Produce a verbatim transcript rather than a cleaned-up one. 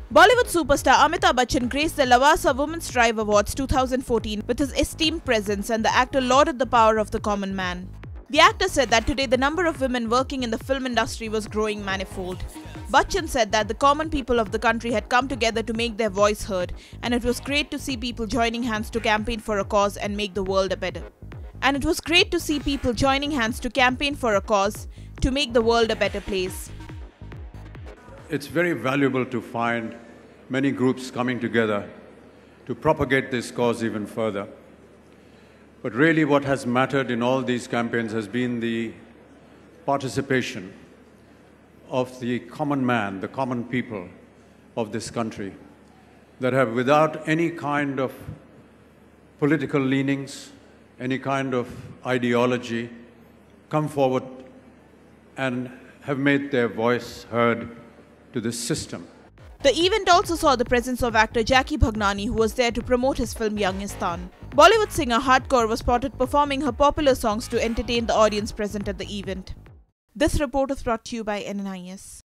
Bollywood superstar Amitabh Bachchan graced the Lavasa Women's Drive Awards two thousand fourteen with his esteemed presence, and the actor lauded the power of the common man. The actor said that today the number of women working in the film industry was growing manifold. Bachchan said that the common people of the country had come together to make their voice heard, and it was great to see people joining hands to campaign for a cause and make the world a better. And it was great to see people joining hands to campaign for a cause to make the world a better place. It's very valuable to find many groups coming together to propagate this cause even further. But really what has mattered in all these campaigns has been the participation of the common man, the common people of this country, that have, without any kind of political leanings, any kind of ideology, come forward and have made their voice heard to this system. The event also saw the presence of actor Jackie Bhagnani, who was there to promote his film Youngistan. Bollywood singer Hard Kaur was spotted performing her popular songs to entertain the audience present at the event. This report is brought to you by N N I S.